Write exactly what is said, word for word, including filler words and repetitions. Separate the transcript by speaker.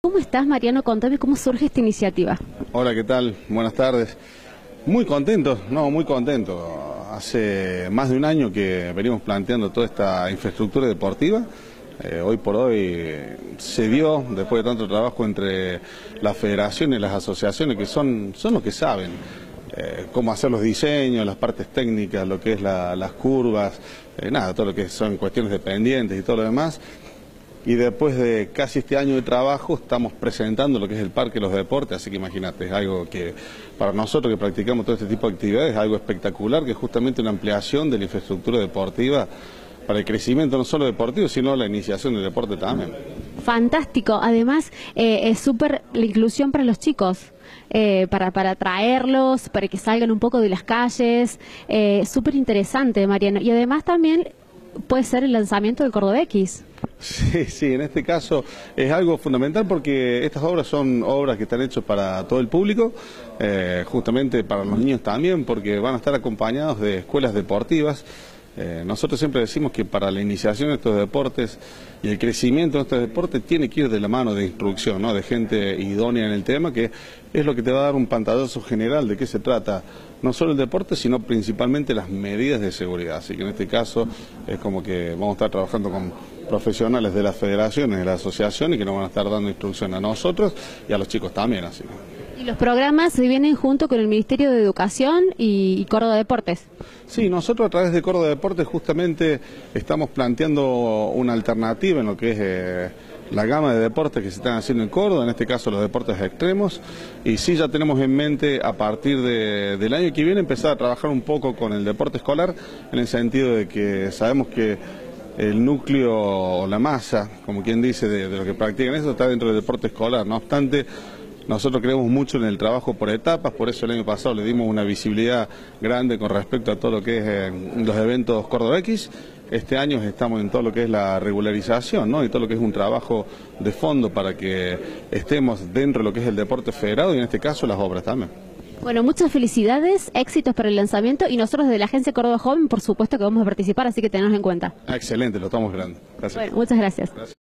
Speaker 1: ¿Cómo estás, Mariano? Contame cómo surge esta iniciativa.
Speaker 2: Hola, ¿qué tal? Buenas tardes. Muy contento, no, muy contento. Hace más de un año que venimos planteando toda esta infraestructura deportiva. Eh, hoy por hoy se dio, después de tanto trabajo entre las federaciones y las asociaciones, que son, son los que saben eh, cómo hacer los diseños, las partes técnicas, lo que es la, las curvas, eh, nada, todo lo que son cuestiones de pendientes y todo lo demás. Y después de casi este año de trabajo estamos presentando lo que es el Parque de los Deportes, así que imagínate, es algo que para nosotros que practicamos todo este tipo de actividades es algo espectacular, que es justamente una ampliación de la infraestructura deportiva para el crecimiento no solo deportivo, sino la iniciación del deporte también.
Speaker 1: Fantástico, además eh, es súper la inclusión para los chicos. Eh, para, para traerlos, para que salgan un poco de las calles, eh, súper interesante, Mariano. Y además también puede ser el lanzamiento del Cordovequis.
Speaker 2: Sí, sí, en este caso es algo fundamental porque estas obras son obras que están hechas para todo el público, eh, justamente para los niños también, porque van a estar acompañados de escuelas deportivas. Eh, nosotros siempre decimos que para la iniciación de estos deportes y el crecimiento de estos deportes tiene que ir de la mano de instrucción, ¿no? De gente idónea en el tema, que es lo que te va a dar un pantallazo general de qué se trata, no solo el deporte, sino principalmente las medidas de seguridad. Así que en este caso es como que vamos a estar trabajando con profesionales de las federaciones, de la asociación, y que nos van a estar dando instrucción a nosotros y a los chicos también. Así que...
Speaker 1: Y los programas se vienen junto con el Ministerio de Educación y, y Córdoba Deportes.
Speaker 2: Sí, nosotros a través de Córdoba Deportes justamente estamos planteando una alternativa en lo que es eh, la gama de deportes que se están haciendo en Córdoba, en este caso los deportes extremos, y sí ya tenemos en mente a partir de, del año que viene empezar a trabajar un poco con el deporte escolar, en el sentido de que sabemos que el núcleo o la masa, como quien dice, de, de lo que practican eso está dentro del deporte escolar. No obstante, nosotros creemos mucho en el trabajo por etapas, por eso el año pasado le dimos una visibilidad grande con respecto a todo lo que es eh, los eventos Cordovequis. Este año estamos en todo lo que es la regularización, ¿no? Y todo lo que es un trabajo de fondo para que estemos dentro de lo que es el deporte federado y en este caso las obras también.
Speaker 1: Bueno, muchas felicidades, éxitos para el lanzamiento y nosotros desde la Agencia Córdoba Joven, por supuesto que vamos a participar, así que tennos en cuenta.
Speaker 2: Ah, excelente, lo estamos esperando. Gracias.
Speaker 1: Bueno, muchas gracias.
Speaker 2: Gracias.